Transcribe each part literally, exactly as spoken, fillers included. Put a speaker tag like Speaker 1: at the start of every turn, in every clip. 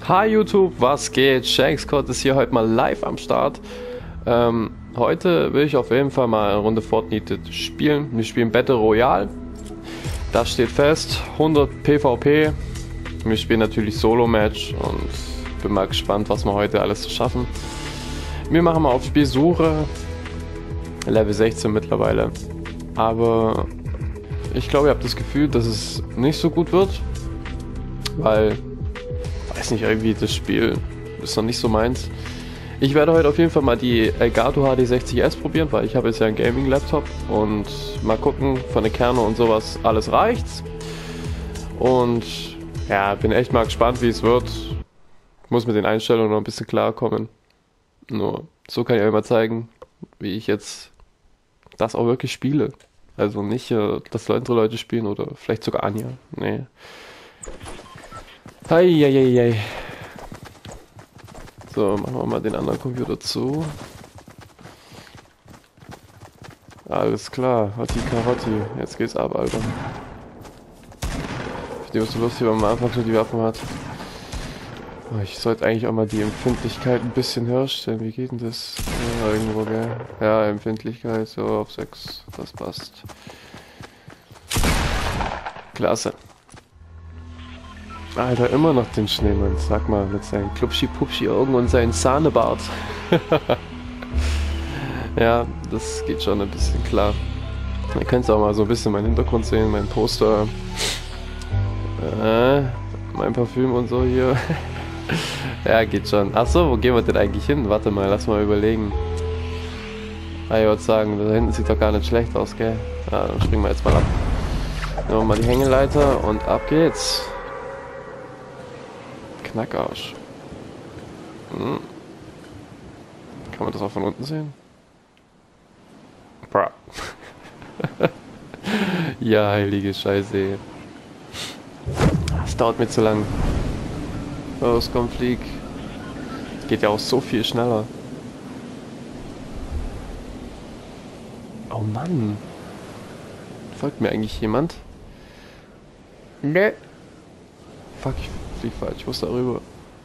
Speaker 1: Hi YouTube, was geht? Shankscott ist hier heute mal live am Start. Ähm, heute will ich auf jeden Fall mal eine Runde Fortnite spielen. Wir spielen Battle Royale. Das steht fest. hundert PvP. Wir spielen natürlich Solo-Match und bin mal gespannt, was wir heute alles schaffen. Wir machen mal auf Spielsuche. Level sechzehn mittlerweile. Aber ich glaube, ihr habt das Gefühl, dass es nicht so gut wird. Weil, weiß nicht, irgendwie das Spiel ist noch nicht so meins. Ich werde heute auf jeden Fall mal die Elgato H D sechzig S probieren, weil ich habe jetzt ja einen Gaming-Laptop und mal gucken, von der Kerne und sowas, alles reicht. Und ja, bin echt mal gespannt, wie es wird. Muss mit den Einstellungen noch ein bisschen klarkommen. Nur so kann ich euch mal zeigen, wie ich jetzt das auch wirklich spiele. Also nicht, äh, dass andere Leute spielen oder vielleicht sogar Anja. Nee. Heieiei. So, machen wir mal den anderen Computer zu. Alles klar, Hotti Karotti. Jetzt geht's ab, Alter. Ich finde es so lustig, wenn man am Anfang schon die Waffen hat. Ich sollte eigentlich auch mal die Empfindlichkeit ein bisschen höher stellen. Wie geht denn das? Ja, irgendwo, gell? Ja, Empfindlichkeit, so auf sechs. Das passt. Klasse. Alter, immer noch den Schneemann. Sag mal, mit seinen Klupschi-Pupschi-Augen und seinen Sahnebart. Ja, das geht schon ein bisschen klar. Ihr könnt auch mal so ein bisschen meinen Hintergrund sehen, mein Poster. Äh, mein Parfüm und so hier. Ja, geht schon. Achso, wo gehen wir denn eigentlich hin? Warte mal, lass mal überlegen. Ah, ich würde sagen, da hinten sieht doch gar nicht schlecht aus, gell? Ja, dann springen wir jetzt mal ab. Nehmen wir mal die Hängeleiter und ab geht's. Knackarsch. Hm. Kann man das auch von unten sehen? Bra. Ja, heilige Scheiße. Das dauert mir zu lang. Los, komm, flieg. Geht ja auch so viel schneller. Oh Mann. Folgt mir eigentlich jemand? Nö. Fuck, ich flieg falsch. Ich muss da rüber.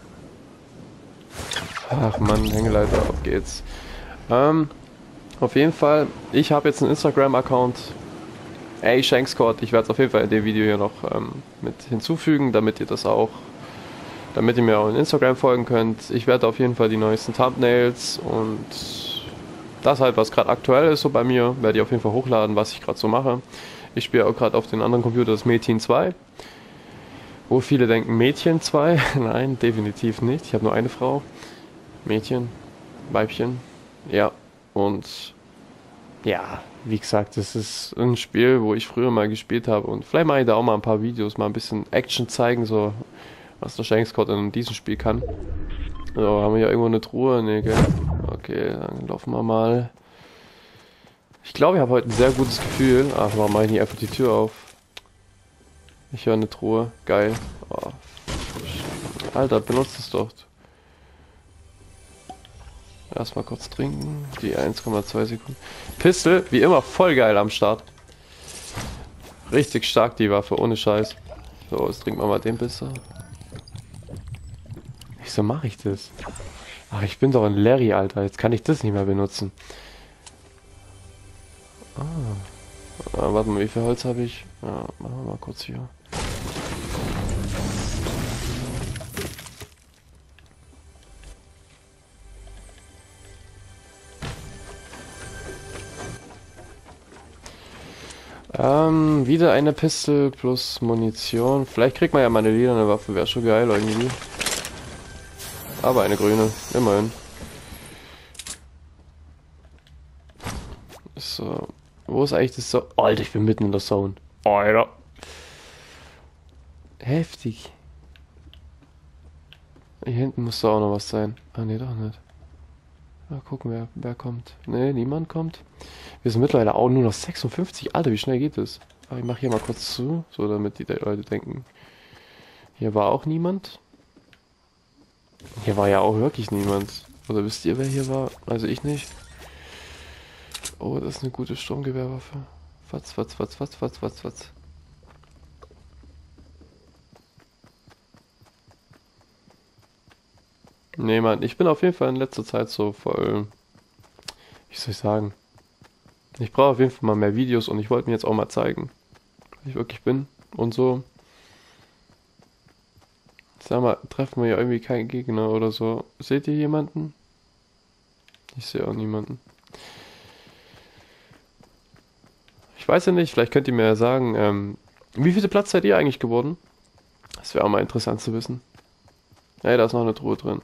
Speaker 1: Ach Mann, Hängeleiter, auf geht's. Ähm, auf jeden Fall, ich habe jetzt einen Instagram-Account. Ey, Shankscott, ich werde es auf jeden Fall in dem Video hier noch ähm, mit hinzufügen, damit ihr das auch, damit ihr mir auch in Instagram folgen könnt. Ich werde auf jeden Fall die neuesten Thumbnails und das halt, was gerade aktuell ist, so bei mir, werde ich auf jeden Fall hochladen, was ich gerade so mache. Ich spiele auch gerade auf den anderen Computer das Metin zwei. Wo viele denken, Mädchen zwei? Nein, definitiv nicht. Ich habe nur eine Frau. Mädchen, Weibchen. Ja, und ja, wie gesagt, das ist ein Spiel, wo ich früher mal gespielt habe. Und vielleicht mache ich da auch mal ein paar Videos, mal ein bisschen Action zeigen, so was der Shankscott in diesem Spiel kann. So, haben wir hier irgendwo eine Truhe? Nee, gell? Okay, dann laufen wir mal. Ich glaube, ich habe heute ein sehr gutes Gefühl. Ach, warum mache ich nicht einfach die Tür auf? Ich höre eine Truhe. Geil. Oh. Alter, benutzt es doch. Erstmal kurz trinken. Die eins Komma zwei Sekunden. Pistol, wie immer, voll geil am Start. Richtig stark die Waffe, ohne Scheiß. So, jetzt trinken wir mal den Pisser. Wieso mache ich das? Ach, ich bin doch ein Larry, Alter. Jetzt kann ich das nicht mehr benutzen. Ah. Ah, warte mal, wie viel Holz habe ich? Ja, machen wir mal kurz hier. Ähm, wieder eine Pistole plus Munition. Vielleicht kriegt man ja mal eine lilane Waffe, wäre schon geil irgendwie. Aber eine grüne, immerhin. So, wo ist eigentlich das so? Alter, ich bin mitten in der Zone. Alter. Heftig. Hier hinten muss da auch noch was sein. Ah, nee, doch nicht. Mal gucken, wer, wer kommt. Nee, niemand kommt. Wir sind mittlerweile auch nur noch sechsundfünfzig. Alter, wie schnell geht das? Aber ich mache hier mal kurz zu, so damit die Leute denken. Hier war auch niemand. Hier war ja auch wirklich niemand. Oder wisst ihr, wer hier war? Also ich nicht. Oh, das ist eine gute Sturmgewehrwaffe. Fatz, fatz, fatz, fatz, fatz, fatz, fatz. Nee, Mann, ich bin auf jeden Fall in letzter Zeit so voll, wie soll ich sagen, ich brauche auf jeden Fall mal mehr Videos und ich wollte mir jetzt auch mal zeigen, wer ich wirklich bin und so. Sag mal, treffen wir ja irgendwie keinen Gegner oder so. Seht ihr jemanden? Ich sehe auch niemanden. Ich weiß ja nicht, vielleicht könnt ihr mir ja sagen, ähm, wie viele Platz seid ihr eigentlich geworden? Das wäre auch mal interessant zu wissen. Ey, da ist noch eine Truhe drin.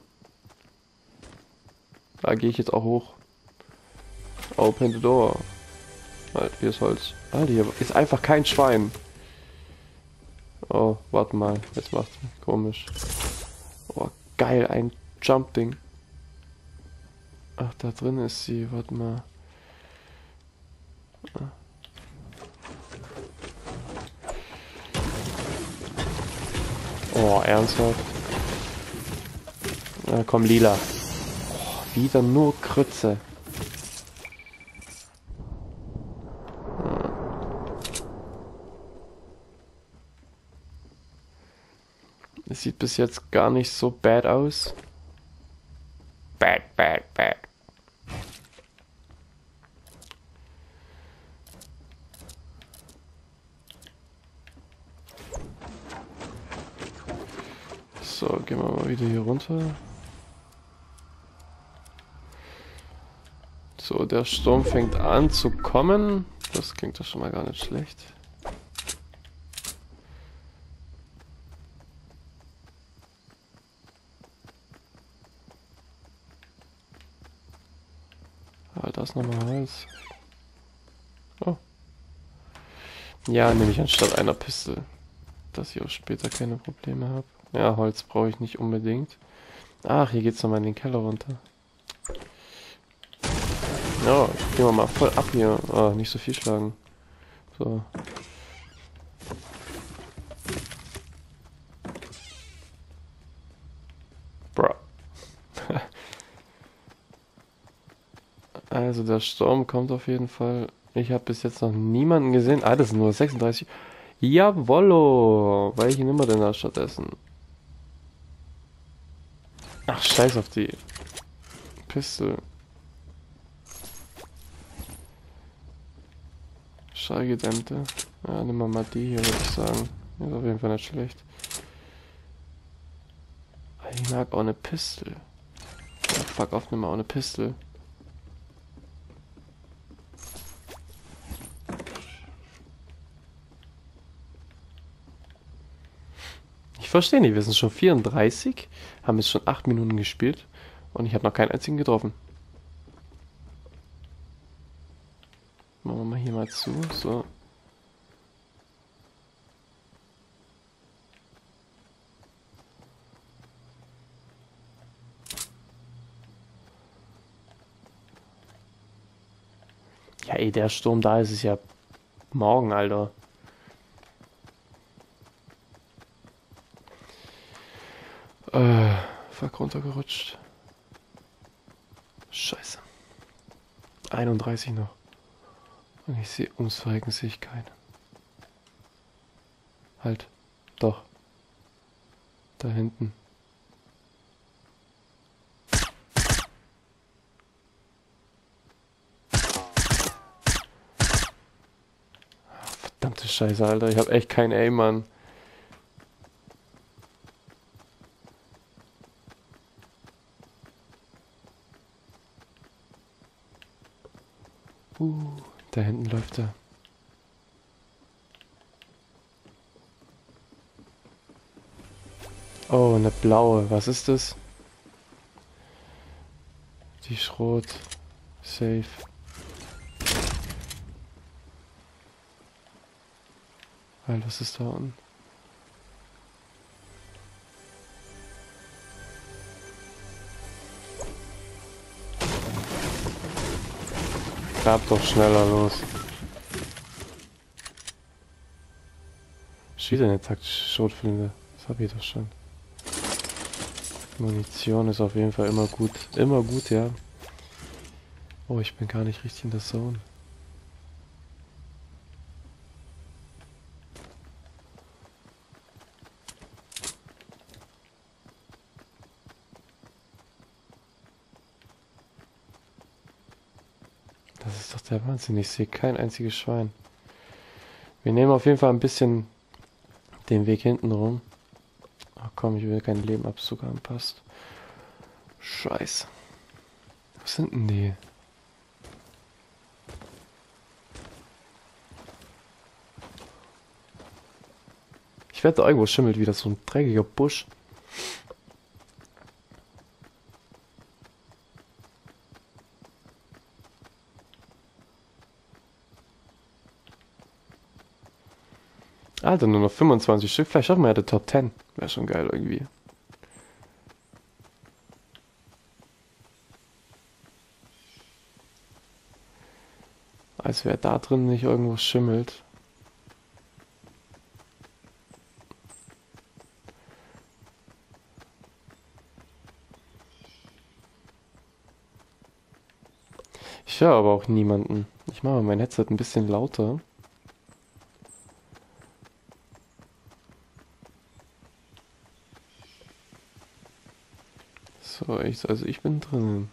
Speaker 1: Da gehe ich jetzt auch hoch. Open the door. Halt, hier ist Holz. Alter, hier ist einfach kein Schwein. Oh, warte mal. Jetzt macht's komisch. Oh, geil, ein Jump-Ding. Ach, da drin ist sie. Warte mal. Oh, ernsthaft? Na komm, lila. Oh, wieder nur Krütze. Es sieht bis jetzt gar nicht so bad aus. Bad, bad, bad. So, gehen wir mal wieder hier runter. So, der Sturm fängt an zu kommen. Das klingt doch schon mal gar nicht schlecht. Ah, da ist nochmal Holz. Oh. Ja, nehme ich anstatt einer Pistole, dass ich auch später keine Probleme habe. Ja, Holz brauche ich nicht unbedingt. Ach, hier geht's nochmal in den Keller runter. Ja, gehen wir mal voll ab hier. Ah, nicht so viel schlagen. So. Bro. Also der Sturm kommt auf jeden Fall. Ich habe bis jetzt noch niemanden gesehen. Ah, das sind nur sechsunddreißig. Jawollo. Welche Nummer denn da stattdessen? Ach, scheiß auf die Pistole. Schallgedämmte. Ja, nimm mal mal die hier, würde ich sagen. Ist auf jeden Fall nicht schlecht. Ich mag auch eine Pistole. Ja, fuck off, nimm mal auch eine Pistole. Ich verstehe nicht, wir sind schon vierunddreißig, haben jetzt schon acht Minuten gespielt und ich habe noch keinen einzigen getroffen. Machen wir mal hier mal zu, so. Ja, ey, der Sturm da ist es ja morgen, Alter. Äh, fuck, runtergerutscht. Scheiße. einunddreißig noch. Und ich sehe, ums Verrecken sehe ich keinen. Halt. Doch. Da hinten. Verdammte Scheiße, Alter. Ich habe echt kein Aim, Mann. Uh, da hinten läuft er. Oh, eine blaue. Was ist das? Die Schrot. Safe. Weil, was ist da unten? Grab doch schneller los. Wieder eine taktische Schrotflinte. Das habe ich doch schon. Munition ist auf jeden Fall immer gut. Immer gut, ja. Oh, ich bin gar nicht richtig in der Zone. ist doch der Wahnsinn. Ich sehe kein einziges Schwein. Wir nehmen auf jeden Fall ein bisschen den Weg hinten rum. Ach komm, ich will kein Lebenabzug haben, passt. Scheiße. Was sind denn die? Ich wette, irgendwo schimmelt wieder so ein dreckiger Busch. Alter, nur noch fünfundzwanzig Stück. Vielleicht schaffen wir ja die Top zehn. Wäre schon geil irgendwie. Als wäre da drin nicht irgendwo schimmelt. Ich höre aber auch niemanden. Ich mache mein Headset ein bisschen lauter. So, ich, also ich bin drin.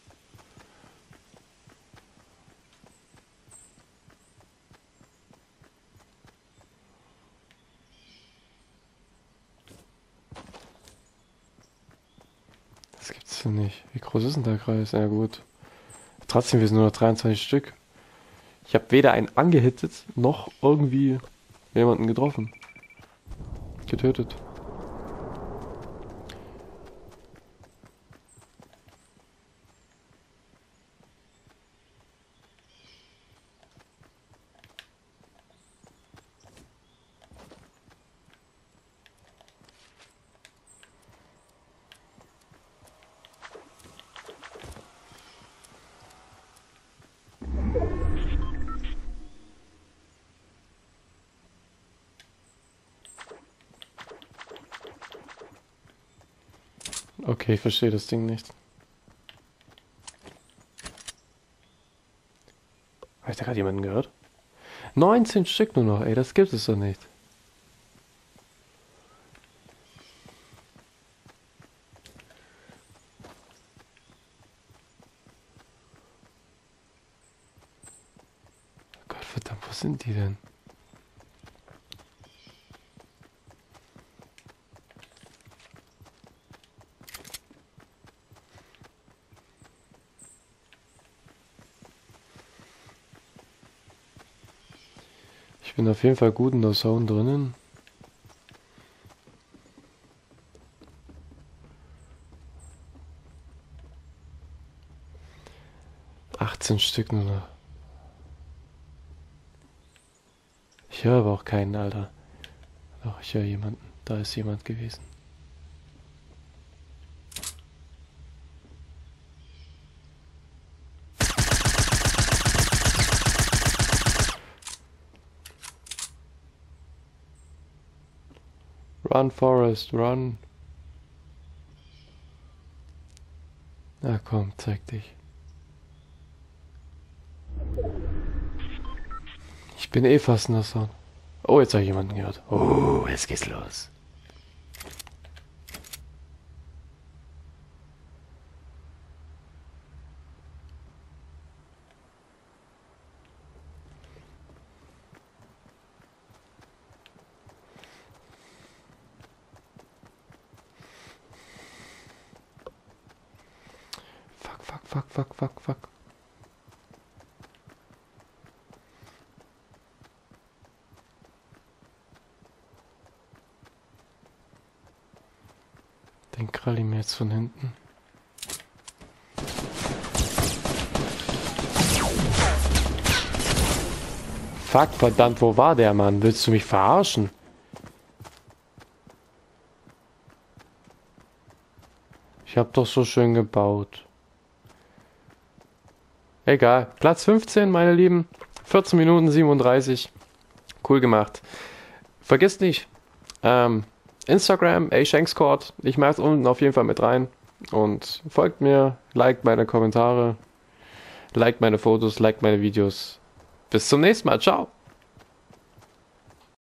Speaker 1: Das gibt's ja nicht. Wie groß ist denn der Kreis? Ja gut. Trotzdem, wir sind nur noch dreiundzwanzig Stück. Ich habe weder einen angehittet, noch irgendwie jemanden getroffen. Getötet. Okay, ich verstehe das Ding nicht. Habe ich da gerade jemanden gehört? neunzehn Stück nur noch, ey, das gibt es doch nicht. Gott verdammt, wo sind die denn? Ich bin auf jeden Fall gut in der Zone drinnen. achtzehn Stück nur noch. Ich höre aber auch keinen, Alter. Doch, ich höre jemanden. Da ist jemand gewesen. Run, Forest, run. Na komm, zeig dich. Ich bin eh fast in der Sonne. Oh, jetzt habe ich jemanden gehört. Oh, jetzt geht's los. Fuck, fuck, fuck, fuck, fuck, fuck. Den krall ich mir jetzt von hinten. Fuck, verdammt, wo war der Mann? Willst du mich verarschen? Ich hab doch so schön gebaut. Egal. Platz fünfzehn, meine Lieben. vierzehn Minuten siebenunddreißig. Cool gemacht. Vergesst nicht, ähm, Instagram, ashankscourt. Ich mache es unten auf jeden Fall mit rein. Und folgt mir, liked meine Kommentare, liked meine Fotos, liked meine Videos. Bis zum nächsten Mal. Ciao.